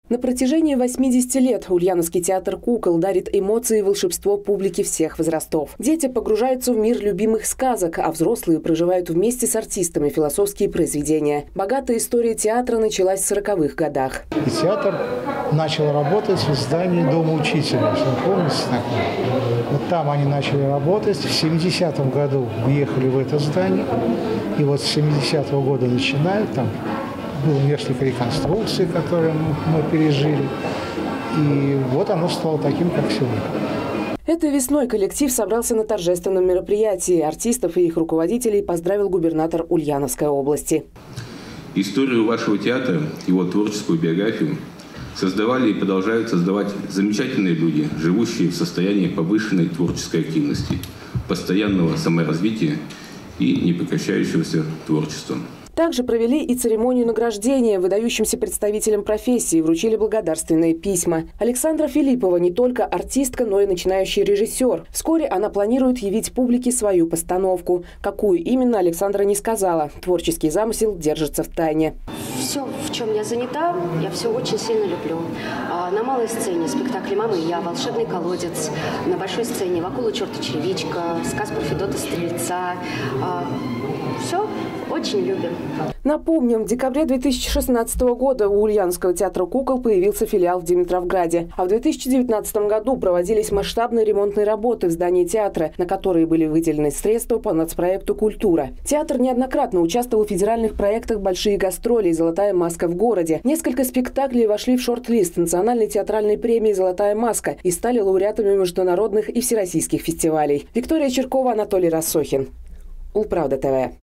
На протяжении 80 лет Ульяновский театр кукол дарит эмоции и волшебство публике всех возрастов. Дети погружаются в мир любимых сказок, а взрослые проживают вместе с артистами философские произведения. Богатая история театра началась в 40-х годах. И театр начал работать в здании Дома учителя. Помните такое? Вот там они начали работать. В 70-м году въехали в это здание. И вот с 70-го года начинают там. Было несколько реконструкций, которые мы пережили. И вот оно стало таким, как сегодня. Этой весной коллектив собрался на торжественном мероприятии. Артистов и их руководителей поздравил губернатор Ульяновской области. Историю вашего театра, его творческую биографию создавали и продолжают создавать замечательные люди, живущие в состоянии повышенной творческой активности, постоянного саморазвития и непрекращающегося творчества. Также провели и церемонию награждения выдающимся представителям профессии, вручили благодарственные письма. Александра Филиппова не только артистка, но и начинающий режиссер. Вскоре она планирует явить публике свою постановку. Какую именно, Александра не сказала. Творческий замысел держится в тайне. Все, в чем я занята, я все очень сильно люблю. На малой сцене спектакль «Мама и я», «Волшебный колодец». На большой сцене «Вакула, черт и черевичка», сказ про Федота Стрельца. Все очень любим. Напомним, в декабре 2016 года у Ульяновского театра кукол появился филиал в Димитровграде. А в 2019 году проводились масштабные ремонтные работы в здании театра, на которые были выделены средства по нацпроекту «Культура». Театр неоднократно участвовал в федеральных проектах «Большие гастроли» и «Золотая маска в городе». Несколько спектаклей вошли в шорт-лист национальной театральной премии «Золотая маска» и стали лауреатами международных и всероссийских фестивалей. Виктория Черкова, Анатолий Рассохин. Улправда ТВ.